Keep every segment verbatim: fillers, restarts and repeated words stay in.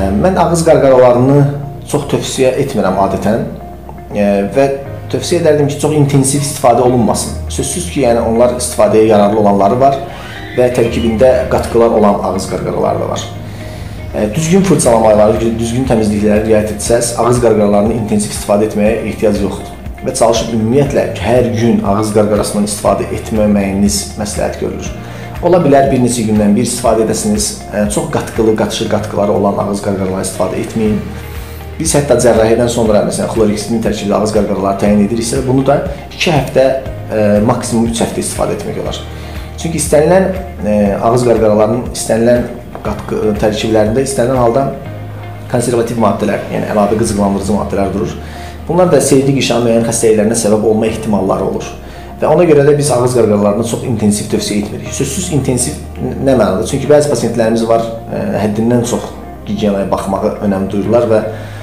Mən ağız qarqaralarını çox tövsiyə etmirəm adətən və tövsiyə edərdim ki, çox intensiv istifadə olunmasın. Sözsüz ki, yəni onlar istifadəyə yararlı olanları var və tərkibində qatqılar olan ağız qarqaraları da var. Düzgün fırçalamalar, düzgün təmizliklərə riayət etsəz, ağız qarqaralarını intensiv istifadə etməyə ehtiyac yoxdur. Və çalışıb ümumiyyətlə hər gün ağız qarqarasından istifadə etməməyiniz məsləhət görülür. Ola bilər bir neçə gündən bir istifadə edəsiniz, çox qatqılı, qatışır qatqıları olan ağız qarqaraları istifadə etməyin. Biz hətta cərrahiyyədən sonra məsələn xlorheksidin tərkibli ağız qarqaraları təyin ediriksə, bunu da iki həftə, maksimum üç həftə istifadə etmək olar. Çünki istənilən ağız qarqaralarının istənilən qatqı tərkiblərində istənilən halda konservativ maddələr, yəni əlavə qıcıqlandırıcı maddələr durur. Bunlar da seyirli qişan müəyyən xəstəliklərinə səbəb olma ehtimalları olur. Və ona görə də biz ağız qarqaralarını çox intensiv tövsiyə etmirik. Sözsüz intensiv nə mənada? Çünki bəzi pasientlərimiz var, həddindən çox gigiyenaya baxmağı önəm duyurlar və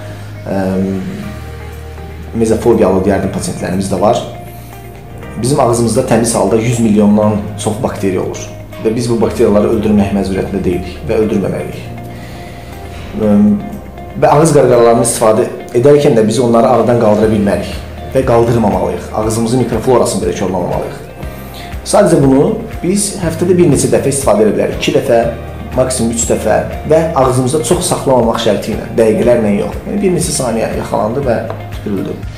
mezofobiyalı deyərdim pasientlərimiz də var. Bizim ağzımızda təmiz halda yüz milyondan çox bakteriya olur və biz bu bakteriyaları öldürmək məcburiyyətində deyilik və öldürməməliyik. Və ağız qarqaralarını istifadə edərkən də biz onları aradan qaldıra bilmərik və qaldırmamalıyıq. Ağzımızın mikroflorasını belə korlamamalıyıq. Sadəcə bunu biz həftədə bir neçə dəfə istifadə edə bilərik. iki dəfə, maksimum üç dəfə və ağzımızda çox saxlamamaq şərti ilə, dəqiqələrlə yox. Yəni bir neçə saniyə yaxalandı və tüpürüldü.